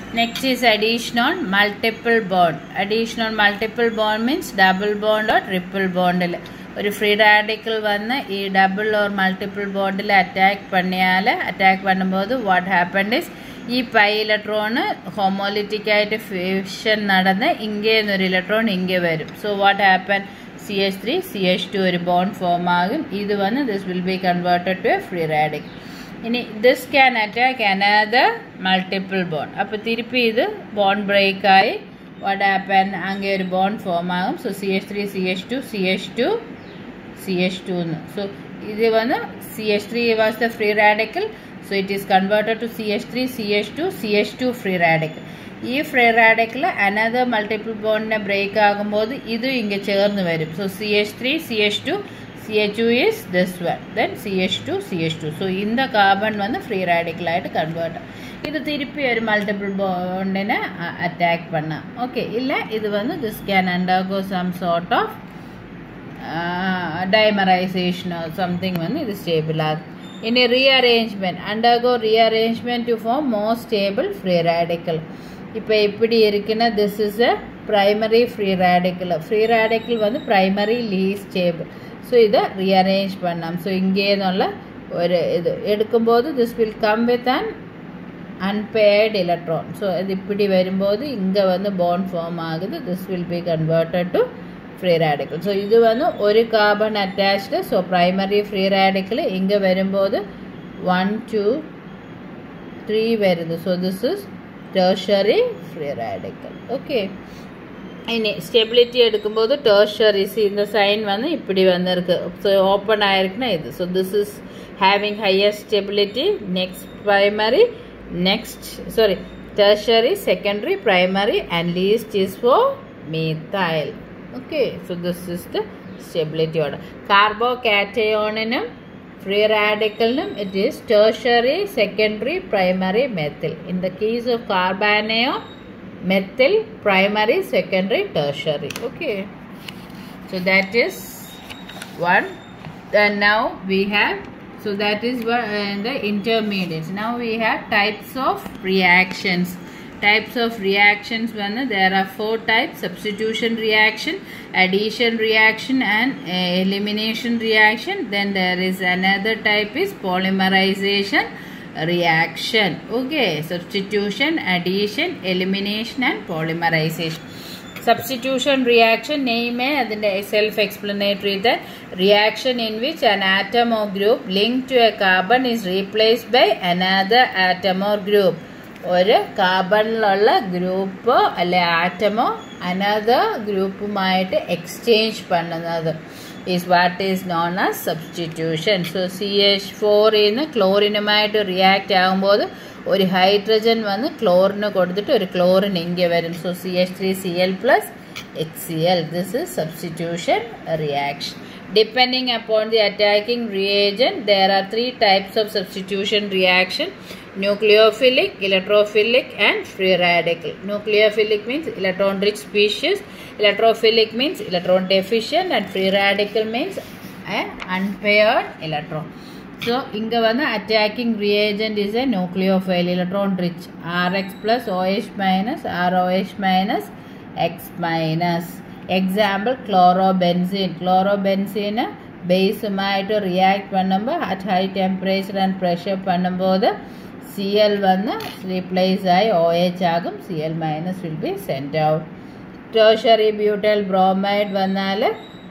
Next is addition on multiple bond. Addition on multiple bond means double bond or triple bond. ഒരു free radical വന്ന് ഈ double or multiple ബോണ്ടിൽ attack பண்ணும்போது what happened is ഈ pi electron homolytic ആയിട്ട് fusion നടന്ന് ഇങ്ങേന്നൊരു electron ഇங்கே വരും. So what happen CH3 CH2 ഒരു ബോണ്ട് ഫോം ആകും. ഇത് വന്ന് this will be converted to a free radical. ഇനി this can attack another multiple bond. അപ്പോൾ തിരുപ്പി ഇത് ബോണ്ട് ബ്രേക്കായി വാട്ട് ഹാപ്പൻ അങ്ങനെ ഒരു ബോണ്ട് ഫോം ആകും. So CH3 CH2 CH2 CH2 so ഇത് വന്ന് CH3 was the free radical, so it is converted to CH3 CH2 CH2 free radical. ഈ ഫ്രീ റാഡിക്കൽ അനദർ മൾട്ടിപ്പിൾ ബോണ്ടിനെ ബ്രേക്ക് ആകുമ്പോൾ ഇത് ഇങ്ങനെ ചേർന്ന് വരും. So CH3 CH2 CH2 is this one, then CH2 CH2. so இந்த carbon വന്ന് free റാഡിക്കലായിട്ട് കൺവേർട്ട്. ഇത് തിരുപ്പി ഒരു മൾട്ടിപ്പിൾ ബോണ്ടിനെ അറ്റാക്ക് பண்ணാം. ഓക്കെ ഇല്ല ഇത് വന്ന് this can undergo some sort of dimerization or something when it is stable. In a rearrangement, undergo rearrangement to form more stable free radical. This is a primary free radical. Free radical was the primary least stable. So this rearrange pannam. So this will come with an unpaired electron. So this bond form this will be converted to free radical. So this is one carbon attached. So primary free radical inga varumbodhu 1 2 3 varudhu. So this is tertiary free radical. Okay. Ini stability edukumbodhu tertiary, see in the sign vannu ippadi vandirukku. So open aayirukna idu. So this is having highest stability, next primary, next tertiary, secondary, primary, and least is for methyl. Okay, so this is the stability order. Carbocationinum free radicalnum it is tertiary, secondary, primary, methyl. In the case of carbanion, methyl, primary, secondary, tertiary. Okay, so that is one. Then now we have, so that is the intermediates. Now we have types of reactions. Types of reactions, there are 4 types: substitution reaction, addition reaction, and elimination reaction. Then there is another type is polymerization reaction. Okay, substitution, addition, elimination, and polymerization. Substitution reaction name is self-explanatory, that reaction in which an atom or group linked to a carbon is replaced by another atom or group. ഒരു കാർബണിലുള്ള group അല്ലെ ആറ്റമോ another ഗ്രൂപ്പുമായിട്ട് exchange பண்ணுന്നത് is what is known as substitution. So CH4 ന്ന് ക്ലോറിനുമായിട്ട് react ആകുമ്പോൾ ഒരു hydrogen വന്ന് ക്ലോറിന് കൊടുത്തിട്ട് ഒരു ക്ലോറിൻ ഇங்கே വരും. So CH3Cl plus HCl. This is substitution reaction. Depending upon the attacking reagent, there are 3 types of substitution reaction: nucleophilic, electrophilic, and free radical. Nucleophilic means electron rich species, electrophilic means electron deficient, and free radical means an unpaired electron. So inga vanna attacking reagent is a nucleophile, electron rich, Rx plus OH minus, ROH minus, X minus. Example chlorobenzene. Chlorobenzene base react பண்ணும்போது at high temperature and pressure பண்ணும்போது Cl வந்து replace ஆகி OH ஆகும். Cl minus will be sent out. Tertiary butyl bromide வந்தால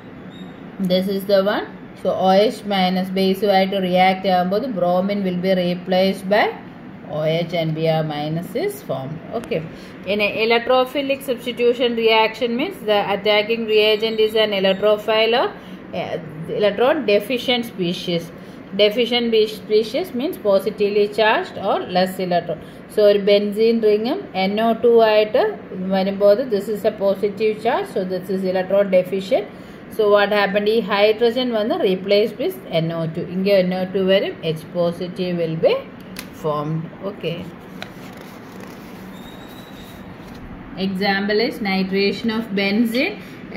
this is the one. So OH minus base to react ஆகும்போது bromine will be replaced by OH and Br minus is formed. Okay. In an electrophilic substitution reaction means the attacking reagent is an electrophile or electron deficient species. Deficient species means positively charged or less electron. So benzene ring NO2 ആയിട്ട് വരുമ്പോൾ this is a positive charge, so this is electron deficient. So what happened, ഈ hydrogen വന്ന് replaced with NO2. ഇங்கே NO2 വരും, H positive will be formed. Okay. Example is nitration of benzene.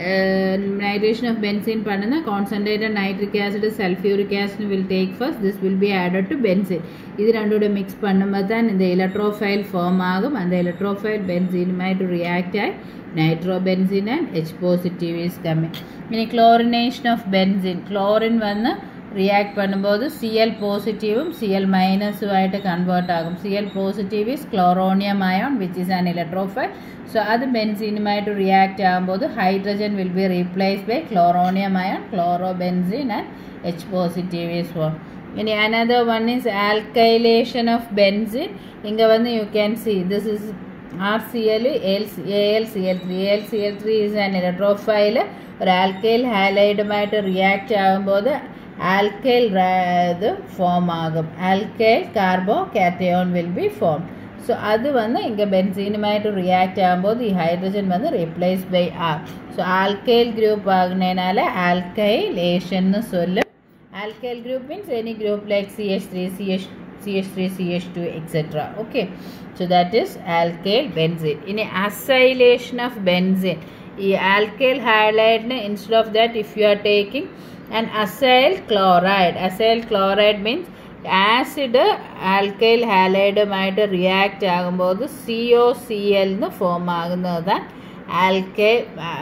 nitration of benzene panna, concentrated nitric acid, sulfuric acid will take first. This will be added to benzene. This rendu mix pannumbothan in the electrophile form agum, and the electrophile benzene might react at nitrobenzene and H positive is coming. In chlorination of benzene, chlorine vanna react பண்ணும்போது Cl positive Cl minus ആയിട്ട് convert ആകും. Cl positive is chloronium ion which is an electrophile. So അത് ബെൻസീനുമായിട്ട് react ആകുമ്പോൾ hydrogen will be replaced by chloronium ion, chlorobenzene and H positive is formed. Any another one is alkylation of benzene. Inga vandu you can see this is RCl AlCl3. AlCl3 is an electrophile. Or alkyl halide react ആകുമ്പോൾ alkyl form agum. Alkyl carbocation will be formed. So adu vandu inga benzene to react agumbod the hydrogen vandu replaced by R. So alkyl group agnenala alkylation nu sollum. Alkyl group means any group like CH3, CH2 etc. Okay, so that is alkyl benzene. In acylation of benzene, alkyl halide instead of that if you are taking an acyl chloride means acid alkyl halide might react ആകുമ്പോൾ COCl എന്ന് form ആകുന്നതാണ് alkyl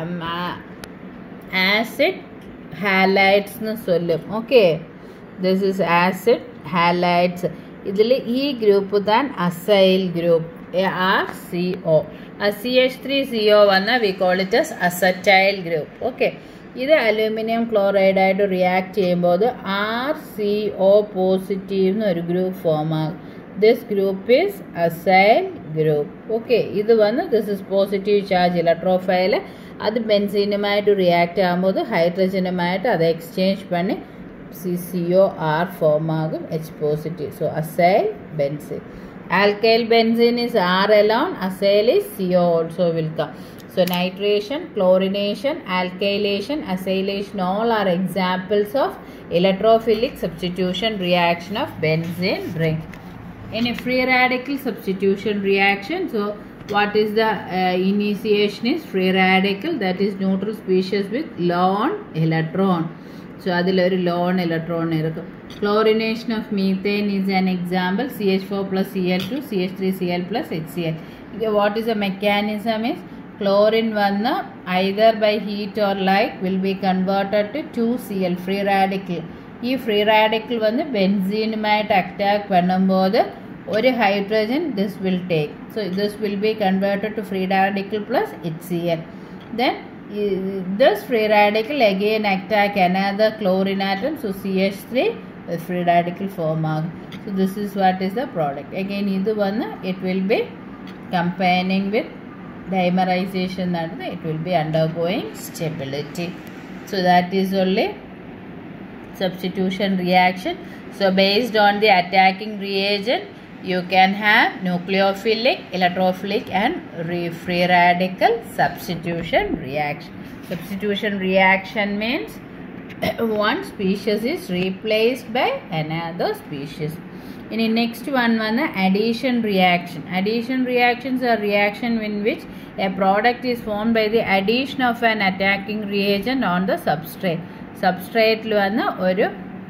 acid halides എന്ന് சொல்லும். Okay, this is acid halides. ഇതിൽ ഈ group താൻ acyl group ArCO. CH3CO വന്ന we call it as acetyl group. Okay, ഇത് അലൂമിനിയം ക്ലോറൈഡ് ആയിട്ട് റിയാക്ട് ചെയ്യുമ്പോൾ RCO പോസിറ്റീവ് എന്നൊരു ഗ്രൂപ്പ് ഫോം ആകും. This group is acyl group. Okay, ഇത് വന്ന് this is positive charge electrophile. അത് ബെൻസീനുമായിട്ട് റിയാക്ട് ആകുമ്പോൾ ഹൈഡ്രജനുമായിട്ട് അത് എക്സ്ചേഞ്ച് പണി CCOR ഫോം ആകും H positive. So acyl benzene. Alkyl benzene is R alone, acyl is CO also will come. So nitration, chlorination, alkylation, acylation all are examples of electrophilic substitution reaction of benzene ring. In a free radical substitution reaction, so what is the initiation is free radical, that is neutral species with lone electron. So adil oru lone electron irukkum. Chlorination of methane is an example. CH4 plus Cl2, CH3Cl plus HCl. Okay, what is the mechanism is chlorine vanna either by heat or light will be converted to 2Cl free radical. Ee free radical vanna benzene might attack பண்ணும்போது ஒரு hydrogen this will take. So this will be converted to free radical plus HCl. Then this free radical again attack another chlorine atom, so CH3 free radical form agum. So this is what is the product. Again idu vanna it will be combining with dimerization, that it will be undergoing stability. So that is only substitution reaction. So based on the attacking reagent you can have nucleophilic, electrophilic and free radical substitution reaction. Substitution reaction means one species is replaced by another species. In the next one addition reaction. Addition reactions are reaction in which a product is formed by the addition of an attacking reagent on the substrate. Substrate lu vanna oru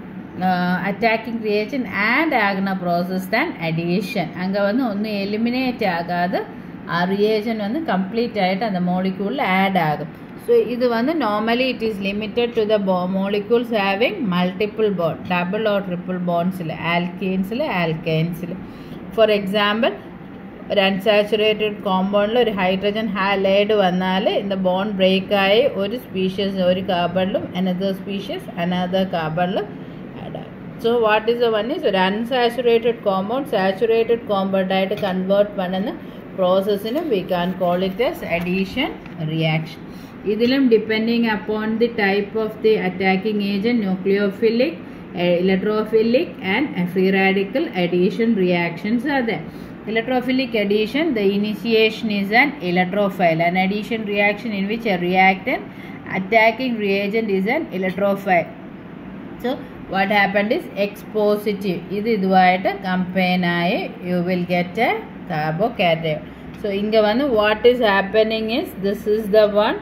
attacking reagent add agna process than addition. Anga vannu onnu eliminate agada aa reagent vannu complete aayittu and the molecule add agum. So idu vannu normally it is limited to the molecules having multiple bond, double or triple bonds, alkenes alkanes. For example, ഒരു unsaturated compound ഒരു hydrogen halide വന്നാൽ in the bond break ആയി ഒരു species ഒരു കാർബണിലും another species another കാർബണിലും add ആകും. So what is the one is ഒരു unsaturated compound saturated compound ആയിട്ട് convert பண்ணுന്ന processന് we can call it as addition reaction. ഇതിലും depending upon the type of the attacking agent, nucleophilic, electrophilic and free radical addition reactions are there. Electrophilic addition, the initiation is an electrophile. An addition reaction in which a reactant attacking reagent is an electrophile. So what happened is X positive. Iduvaayittu combine aayi you will get a carbocation. So inga vannu what is happening is this is the one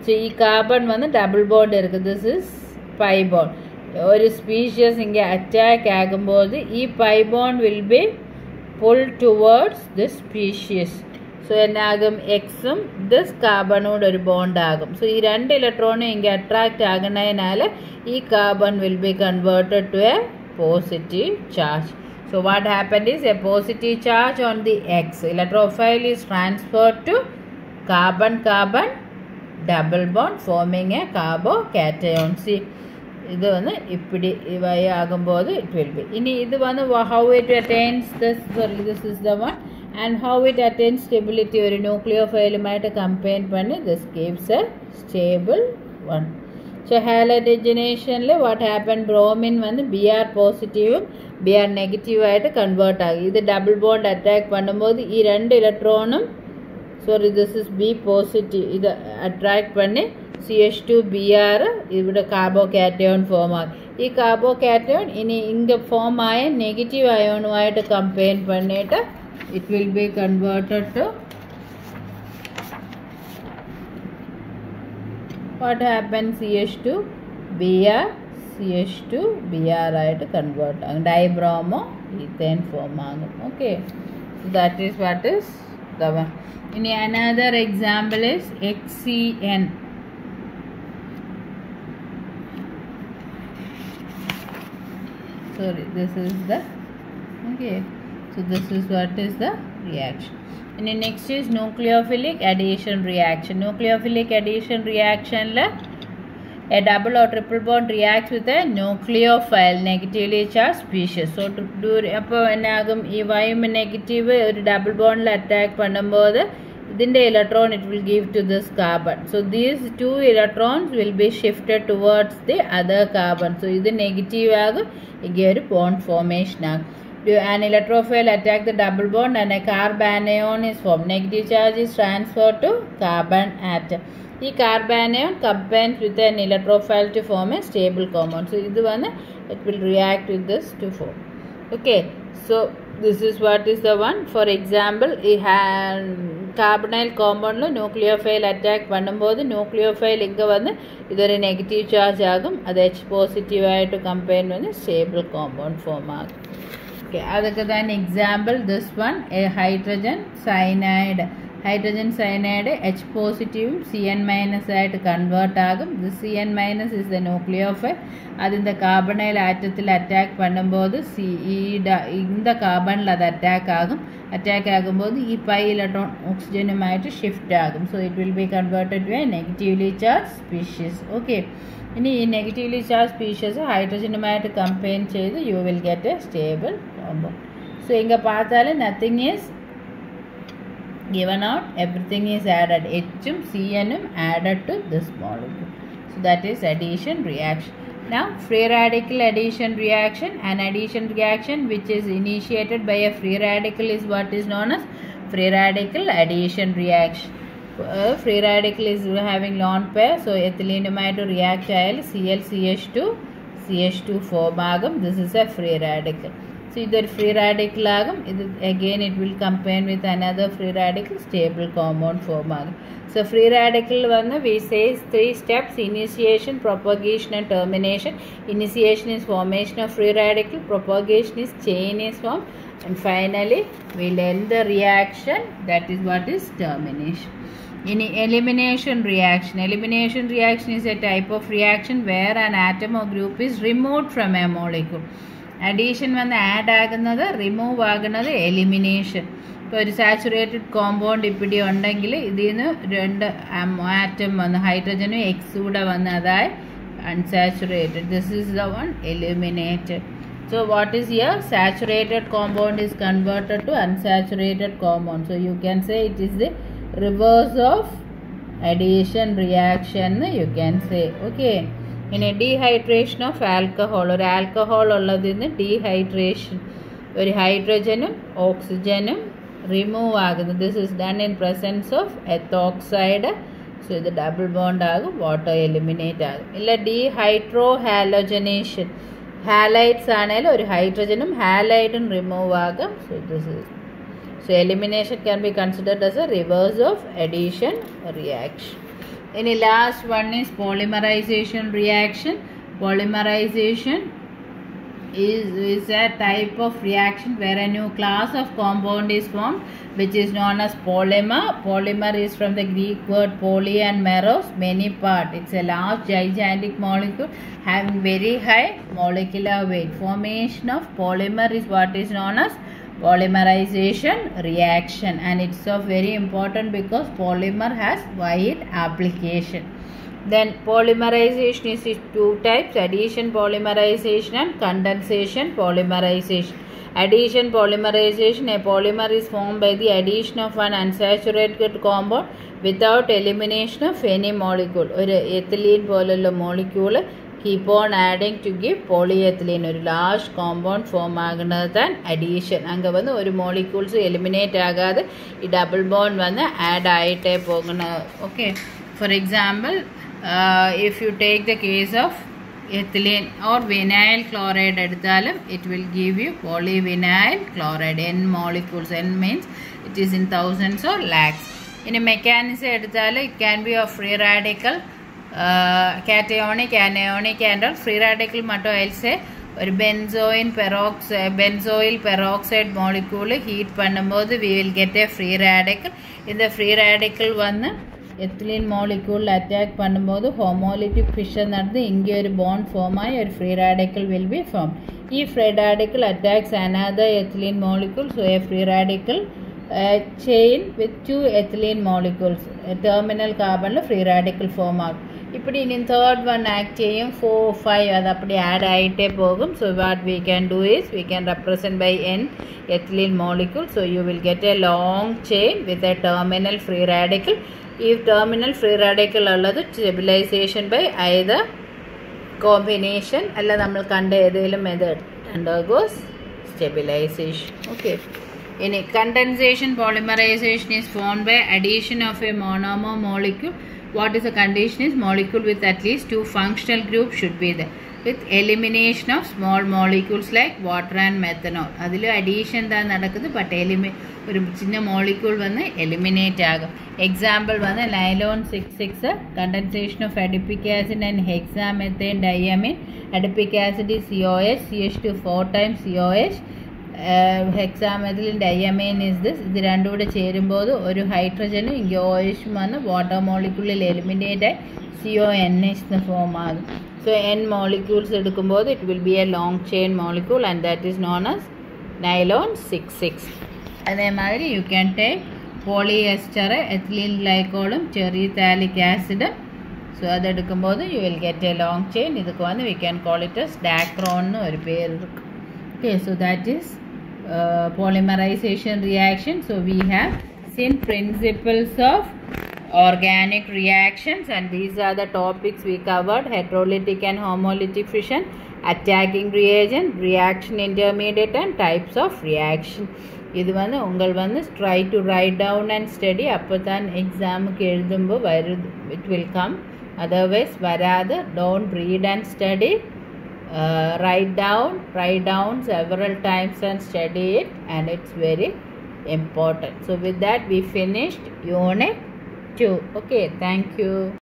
So this carbon vannu double bond irukku. This is pi bond. One species inge attack agumbodhu ee pi bond will be pulled towards this species. So enagum X this carbon odu oru bond agum. So ee rendu electron inge attract aganayinale ee carbon will be converted to a positive charge. So what happened is a positive charge on the X electrophile is transferred to carbon carbon double bond forming a carbocation. See இது வந்து இப்படி இவை ஆகும்போது it will be. இனி இது வந்து how it attains this, sorry, this is the one, and how it attains stability ஒரு nucleophile combine பண்ணி this gives a stable one. So halogenation what happened, bromine வந்து Br positive Br negative ஆயிட்டு convert ஆகும். இது double bond attack பண்ணும்போது ఈ ரெண்டு எலக்ட்ரானும் sorry this is B positive இது attract பண்ணி CH2Br ഇവിടെ carbocation form ആകും. ഈ carbocation ഇനി ഇങ്ങ form ആയ negative അയോണുമായിട്ട് combine பண்ணிട്ട് it will be converted to what happens, CH2Br CH2Br ആയിട്ട് convert ആകും. Dibromo ethane form ആകും. Okay, so that is what is the one. ഇനി another example is HCN. Sorry, this is the okay. So this is what is the reaction. And the next is nucleophilic addition reaction. Nucleophilic addition reaction la a double or triple bond reacts with a nucleophile negatively charged species. So appo enagum ee y negative or double bond la attack பண்ணும்போது ഇതിന്റെ electron it will give to this carbon. So these two electrons will be shifted towards the other carbon. So ഇത് negative ആകും, ഇങ്ങനെ ഒരു bond formation ആകും. An electrophile attack the double bond and a carbanion is formed. Negative charge is transferred to carbon atom. This carbanion combines with an electrophile to form a stable compound. So this one it will react with this to form. Okay, so this is what is the one. For example, carbonyl compound lo nucleophile attack பண்ணும்போது nucleophile இங்க வந்து இது ஒரு negative charge ஆகும், அது H positive ஆயிட்டு combine வந்து stable compound form ஆகும். Okay, அதுக்கு தான் example this one, a hydrogen cyanide. Hydrogen cyanide H positive Cn minus ആയിട്ട് convert ആകും. This Cn minus is the nucleophile. அது இந்த carbonyl ஆட்டத்தில் attack பண்ணும்போது இந்த கார்பனில் அது attack ஆகும். Attack ஆகும்போது ഈ pi electron oxygenuமாയിട്ട് shift ஆகும். So it will be converted to a negatively charged species. Okay, ഇനി ഈ negatively charged species hydrogenuമായിട്ട് combine ചെയ്ത് you will get a stable compound. So இங்க பார்த்தாலே nothing is given out, everything is added. H um Cn um added to this molecule. So that is addition reaction. Now free radical addition reaction. An addition reaction which is initiated by a free radical is what is known as free radical addition reaction. Free radical is having lone pair, so ethylene react Cl CH2 form agum. This is a free radical. So either free radical agum, again it will combine with another free radical, stable compound form agum. So free radical one we say is 3 steps: initiation, propagation and termination. Initiation is formation of free radical, propagation is chain is formed, and finally we will end the reaction, that is what is termination. In elimination reaction. Elimination reaction is a type of reaction where an atom or group is removed from a molecule. Addition when add ആകുന്നത് remove ആകുന്നത് elimination. ഇപ്പോൾ ഒരു saturated compound ഇപ്പിടി ഉണ്ടെങ്കിൽ ഇതിന് രണ്ട് atom വന്ന് ഹൈഡ്രജനും X കൂടെ വന്ന് അതായി unsaturated. This is the one eliminated. So what is here? Saturated compound is converted to unsaturated compound. So you can say it is the reverse of addition reaction, you can say. Okay, in a dehydration of alcohol, or alcohol ulladinu dehydration, or hydrogenum oxygenum remove agunu. This is done in presence of ethoxide. So the double bond agum, water eliminate agum. Illa dehydrohalogenation, halides aanal or hydrogenum halide remove agum. So this is, so elimination can be considered as a reverse of addition reaction. Any last one is polymerization reaction. Polymerization is a type of reaction where a new class of compound is formed, which is known as polymer. Polymer is from the Greek word poly and meros, many part. It's a large gigantic molecule having very high molecular weight. Formation of polymer is what is known as polymerization reaction, and it's so very important because polymer has wide application. Then polymerization is two types: addition polymerization and condensation polymerization. Addition polymerization, a polymer is formed by the addition of an unsaturated compound without elimination of any molecule. ഒരു ethylene പോലുള്ള molecule keep on adding to give polyethylene. ഒരു large compound form ആകുന്നത് താൻ addition. അങ്ങ് വന്ന് ഒരു molecules eliminate ആകാതെ ഈ double bond വന്ന് add ആയിട്ടേ പോകുന്നത്. Okay. For example, if you take the case of ethylene or vinyl chloride എടുത്താലും it will give you polyvinyl chloride. N molecules. N means it is in thousands or lakhs. In a mechanism എടുത്താൽ it can be of free radical, cationic, anionic and all. Free radical மட்டும் I'll say ഒരു benzoyl peroxide molecule heat பண்ணும்போது we will get a free radical. இந்த free radical വന്ന് ethylene molecule attack பண்ணும்போது homolytic fission നടന്ന് ഇங்கே ഒരു bond form ആയി ഒരു free radical will be formed. ഈ free radical attacks another ethylene molecule, so a free radical chain with two ethylene molecules. Terminal carbon free radical form ஆகும். இப்படி இனி third one act செய்யும் 4, 5 அது அப்படி add ஆயிட்டே போகும். So what we can do is we can represent by N ethylene molecule. So you will get a long chain with a terminal free radical. If terminal free radical ഉള്ളത് stabilization by either combination അല്ല നമ്മൾ കണ്ട ഏതെങ്കിലും method undergoes stabilization. Okay. In a condensation polymerization is formed by addition of a monomer molecule. What is the condition is molecule with at least two functional groups should be there, with elimination of small molecules like water and methanol. അതിൽ addition தான் നടക്കുന്നത്, but ഒരു ചിന്ന molecule വന്ന് eliminate ആകും. Example വന്ന് nylon 6,6 condensation of adipic acid and hexamethane diamine. Adipic acid is COH, CH2 4 times COH. Hexamethylene diamine is this. ഇത് രണ്ടും കൂടെ ചേരുമ്പോൾ ഒരു ഹൈഡ്രജനും ഇங்கே OH വന്ന് വാട്ടർ മോളിക്യൂളിൽ എലിമിനേറ്റ് ആയി CONH എന്ന് ഫോം ആകും. So N molecules എടുക്കുമ്പോൾ it will be a long chain molecule and that is known as nylon 6,6. അതേമാതിരി you can take polyester, ethylene glycolum, terephthalic acid. So അതെടുക്കുമ്പോൾ you will get a long chain. ഇതൊക്കെ വന്ന് we can call it as dacron എന്ന് ഒരു പേര്. Okay, so that is polymerization reaction. So we have seen principles of organic reactions, and these are the topics we covered: heterolytic and homolytic fission, attacking reagent, reaction intermediate and types of reaction. இது வந்து உங்கள் வந்து try to write down and study. அப்போ தான் எக்ஸாமுக்கு எழுதும்போது வருது, it will come. Otherwise வராது. Don't read and study. Write down several times and study it, and it's very important. So with that we finished unit 2. Okay, thank you.